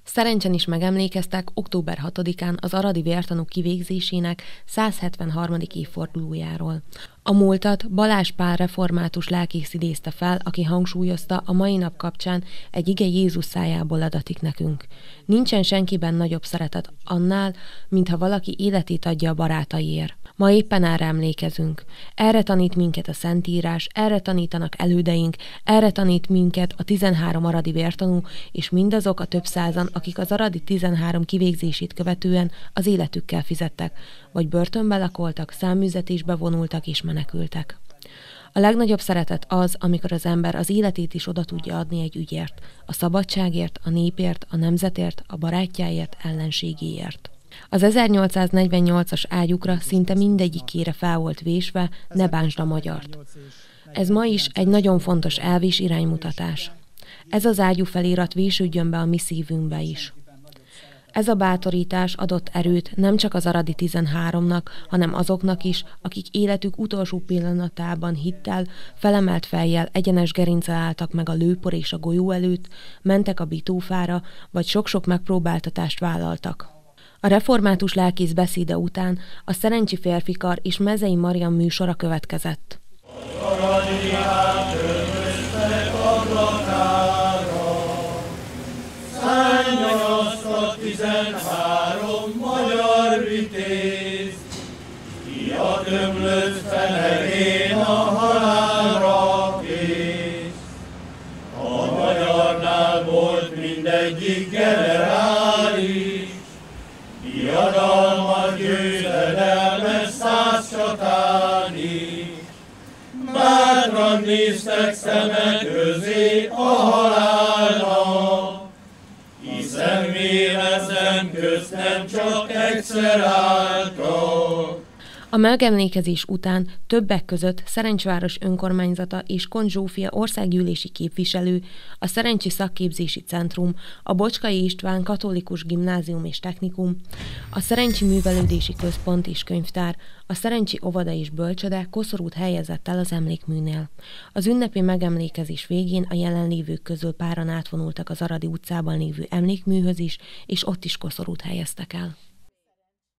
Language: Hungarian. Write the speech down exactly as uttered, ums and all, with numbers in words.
Szerencsen is megemlékeztek október hatodikán az aradi vértanúk kivégzésének száz hetvenharmadik évfordulójáról. A múltat Balázs Pál református lelkész idézte fel, aki hangsúlyozta, a mai nap kapcsán egy ige Jézus szájából adatik nekünk. Nincsen senkiben nagyobb szeretet annál, mintha valaki életét adja a barátaiért. Ma éppen erre emlékezünk. Erre tanít minket a Szentírás, erre tanítanak elődeink, erre tanít minket a tizenhárom aradi vértanú, és mindazok a több százan, akik az aradi tizenhárom kivégzését követően az életükkel fizettek, vagy börtönbe lakoltak, száműzetésbe vonultak és menekültek. A legnagyobb szeretet az, amikor az ember az életét is oda tudja adni egy ügyért, a szabadságért, a népért, a nemzetért, a barátjáért, ellenségéért. Az ezernyolcszáznegyvennyolcas ágyukra szinte mindegyikére fel volt vésve, ne bántsd a magyart. Ez ma is egy nagyon fontos elv és iránymutatás. Ez az ágyú felirat vésődjön be a mi szívünkbe is. Ez a bátorítás adott erőt nem csak az aradi tizenháromnak, hanem azoknak is, akik életük utolsó pillanatában hittel, felemelt fejjel, egyenes gerincel álltak meg a lőpor és a golyó előtt, mentek a bitófára, vagy sok-sok megpróbáltatást vállaltak. A református lelkész beszéde után a Szerencsi férfikar és Mezei Marian műsora következett. Tizenhárom magyar vitéz, fiat ömlött felegén a halálra kész. A magyarnál volt mindegyik generális, diadalmat győzedelmes száz csatán is. Bátran néztek szemek közé a halálnak, hiszen vérezem közt nem csak egyszer álltak. A megemlékezés után többek között Szerencsváros önkormányzata és Kont Zsófia országgyűlési képviselő, a Szerencsi Szakképzési Centrum, a Bocskai István Katolikus Gimnázium és Technikum, a Szerencsi Művelődési Központ és Könyvtár, a Szerencsi Óvoda és Bölcsöde koszorút helyezett el az emlékműnél. Az ünnepi megemlékezés végén a jelenlévők közül páran átvonultak az Aradi utcában lévő emlékműhöz is, és ott is koszorút helyeztek el.